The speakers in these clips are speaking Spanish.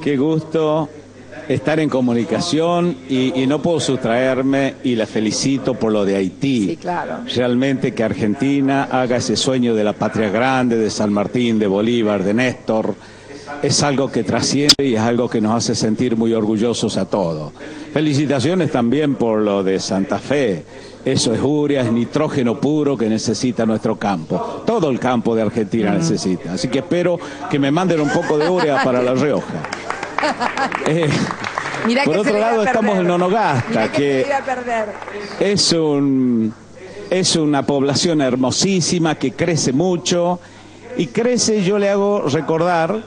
Qué gusto estar en comunicación y no puedo sustraerme y la felicito por lo de Haití. Sí, claro. Realmente que Argentina haga ese sueño de la patria grande, de San Martín, de Bolívar, de Néstor, es algo que trasciende y es algo que nos hace sentir muy orgullosos a todos. Felicitaciones también por lo de Santa Fe. Eso es urea, es nitrógeno puro que necesita nuestro campo. Todo el campo de Argentina necesita. Así que espero que me manden un poco de urea para La Rioja. Por otro lado estamos en Onogasta, que es una población hermosísima que crece mucho y crece, yo le hago recordar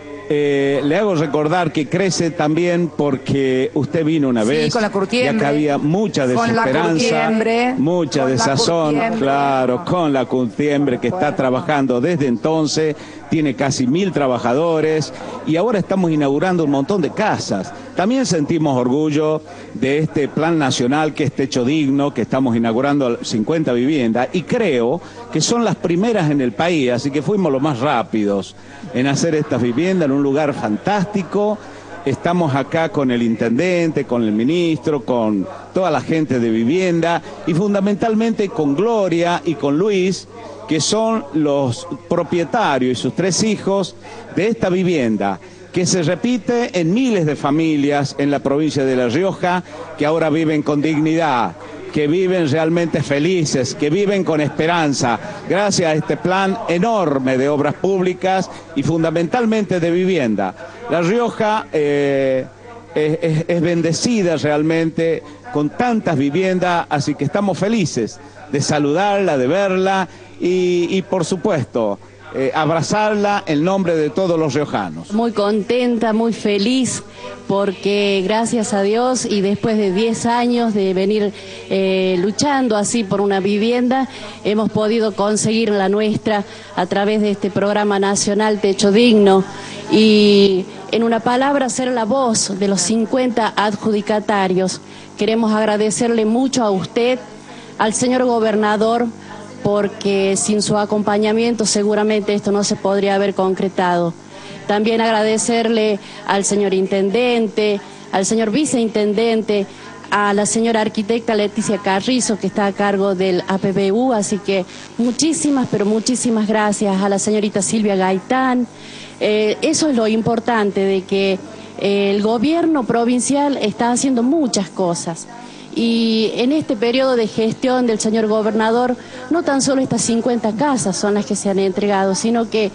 que crece también porque usted vino una vez, con la y acá había mucha desesperanza, mucha desazón, claro, con la Curtiembre que está trabajando desde entonces, tiene casi 1000 trabajadores y ahora estamos inaugurando un montón de casas. También sentimos orgullo de este plan nacional que es Techo Digno, que estamos inaugurando 50 viviendas y creo que son las primeras en el país, así que fuimos los más rápidos en hacer estas viviendas en un lugar fantástico. Estamos acá con el intendente, con el ministro, con toda la gente de vivienda y fundamentalmente con Gloria y con Luis, que son los propietarios y sus 3 hijos de esta vivienda, que se repite en miles de familias en la provincia de La Rioja, que ahora viven con dignidad, que viven realmente felices, que viven con esperanza, gracias a este plan enorme de obras públicas y fundamentalmente de vivienda. La Rioja es bendecida realmente con tantas viviendas, así que estamos felices de saludarla, de verla y por supuesto, abrazarla en nombre de todos los riojanos. Muy contenta, muy feliz, porque gracias a Dios y después de 10 años de venir luchando así por una vivienda, hemos podido conseguir la nuestra a través de este programa nacional Techo Digno y en una palabra ser la voz de los 50 adjudicatarios. Queremos agradecerle mucho a usted, al señor gobernador, porque sin su acompañamiento seguramente esto no se podría haber concretado. También agradecerle al señor intendente, al señor viceintendente, a la señora arquitecta Leticia Carrizo, que está a cargo del APBU, así que muchísimas, pero muchísimas gracias a la señorita Silvia Gaitán. Eso es lo importante, de que el gobierno provincial está haciendo muchas cosas. Y en este periodo de gestión del señor gobernador, no tan solo estas 50 casas son las que se han entregado, sino que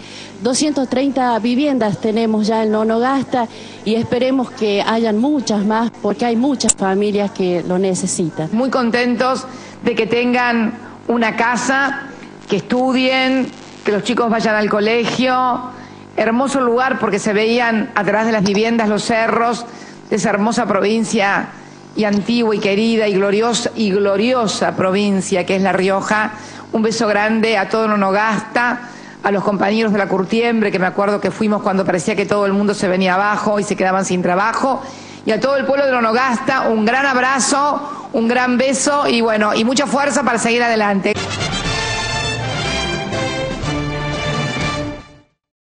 230 viviendas tenemos ya en Onogasta y esperemos que hayan muchas más, porque hay muchas familias que lo necesitan. Muy contentos de que tengan una casa, que estudien, que los chicos vayan al colegio. Hermoso lugar porque se veían a través de las viviendas los cerros de esa hermosa provincia y antigua y querida y gloriosa provincia que es La Rioja. Un beso grande a todo Onogasta, a los compañeros de la Curtiembre, que me acuerdo que fuimos cuando parecía que todo el mundo se venía abajo y se quedaban sin trabajo, y a todo el pueblo de Onogasta un gran abrazo, un gran beso y bueno, y mucha fuerza para seguir adelante.